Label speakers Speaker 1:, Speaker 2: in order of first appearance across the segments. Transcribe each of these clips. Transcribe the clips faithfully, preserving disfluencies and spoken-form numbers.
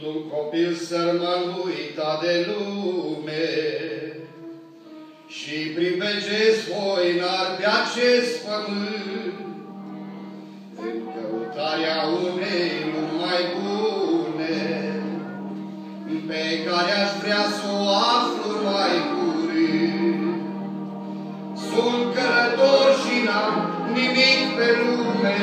Speaker 1: un copil sărmăluita de lume și privegesc voinar pe acest pământ în căutarea unei lumi mai bune, pe care aș vrea să o aflu mai curând. Sunt călător și n-am nimic pe lume,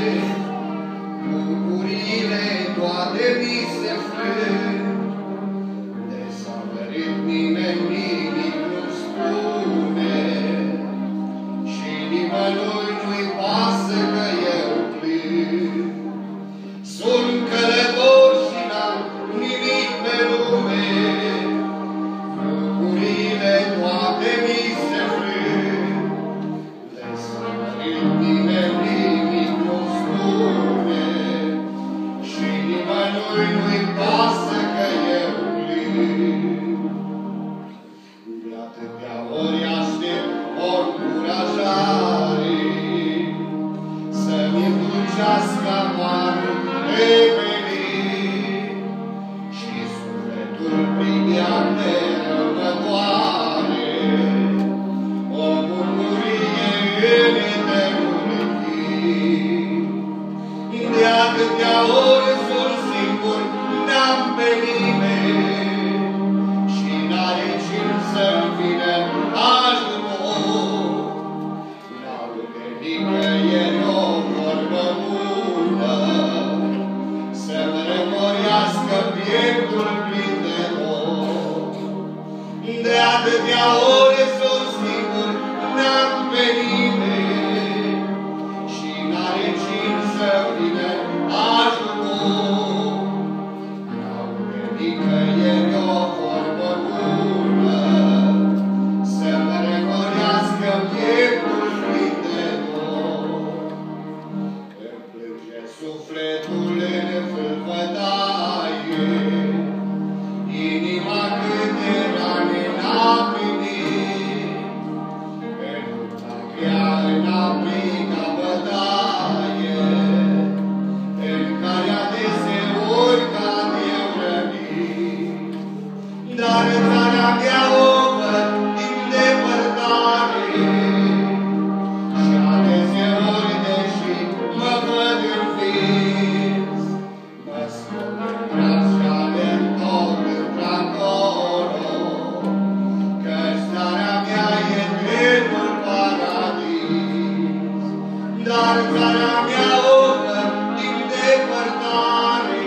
Speaker 1: bucuriile toate mi se frâng, desăvărit nimeni nimic nu-mi spune și nimănui nu-i pasă că eu plâng. Sunt călător și n-am nimic pe lume, bucuriile toate mi se frâng, desăvărit nimeni nimic nu-mi spune și nimănui nu-i pasă că eu plâng. De atâtea ori aștept o încurajare să-mi dulcească amarul revenit și sufletul privea de răbdătoare o bucurie în eternul timp. De atâtea ori sunt singur, n-am pe nimeni și n-are cine să-mi vină ajutor. N-aud de nicăieri o vorbă bună să-mi răcorească pieptul plin de dor. De atâtea ori sunt singur, n-am pe nimeni și n-are cine să-mi vină ajutor. N-aud de nicăieri o vorbă bună să-mi răcorească pieptul plin de dor. Îmi plânge sufletul în vâlvătaie, inima câte rane n-a primit, pentru a crea în aplica bătaie, în care adeseori cad eu rănit. Dar țara mea o văd din depărtare și adeseori, deși mă văd în vis, mă scot în braț și alerg tot într-acolo, căci țara mea e dreptul paradis. Dar țara mea o văd din depărtare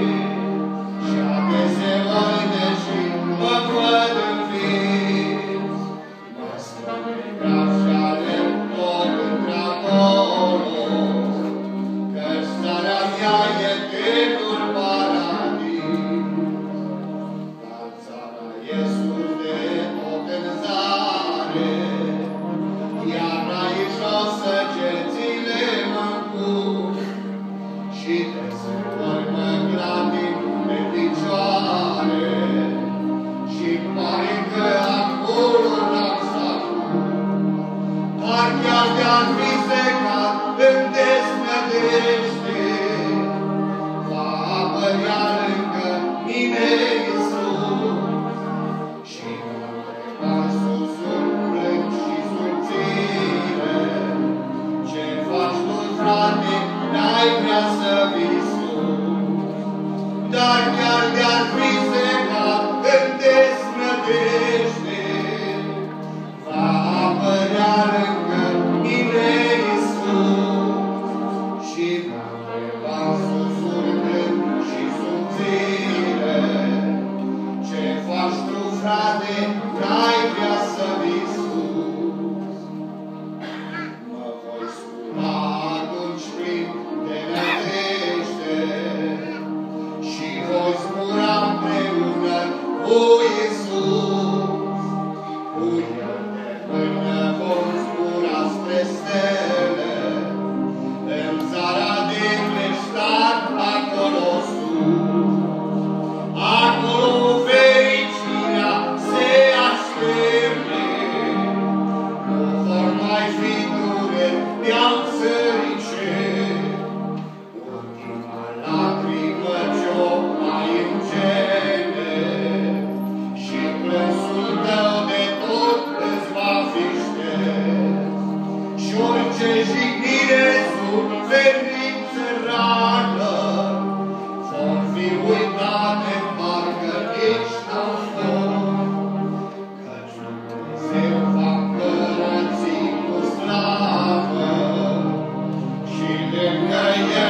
Speaker 1: și adeseori, deși mă văd în vis, mă scot în braț și alerg tot într-acolo, căci țara mea e dreptul paradis. Dar țara e sus de tot în zare, iar aici jos săgețile mă încurc și deseori mă clatin pe picioare și-mi pare că acolo n-am să ajung. Dar chiar de-ar fi secat în desnădejde, va apărea lângă mine Iisus și va întreba susul plâng și subțire: ce faci tu, frate, n-ai vrea să vii sus? Dar chiar de-ar fi secat în desnădejde, va apărea lângă mine Iisus și va întreba susul plâng și subțire: ce faci tu, frate, n-ai vrea să vii sus? Mă voi scula atunci plin de nădejde și voi zbura împreună cu Iisus. Cu El de până vom zbura spre stele, în țara de creștat acolo sus. Acolo fericirea se așterne, nu vor mai fi dureri de-au țărice. Ultima lacrimă ce-o mai lângă el